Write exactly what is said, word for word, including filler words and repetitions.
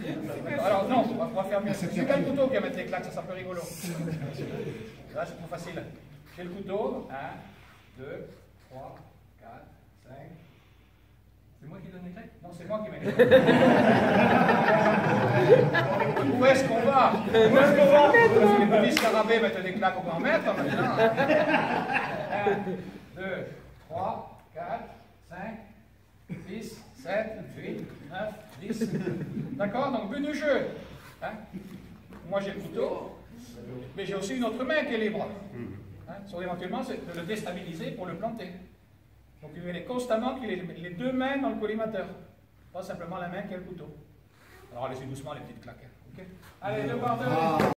Alors non, on va, on va faire mieux. C'est pas le couteau qui va mettre les claques, ça c'est un peu rigolo. Là c'est trop facile. J'ai le couteau. un, deux, trois, quatre, cinq. C'est moi qui donne les claques? Non, c'est moi qui mets les claques. Où est-ce qu'on va? Où est-ce qu'on va? Les petits scarabées mettent des claques, on va en mettre maintenant. un, deux, trois, quatre, cinq, six, sept, huit, neuf, dix. D'accord? Donc, but du jeu. Hein? Moi, j'ai le couteau, mais j'ai aussi une autre main qui est libre. Hein? Sur éventuellement, c'est de le déstabiliser pour le planter. Donc, il y a constamment qu'il ait les deux mains dans le collimateur. Pas simplement la main qui a le couteau. Alors, allez-y doucement, les petites claques. Okay? Allez, deux par deux.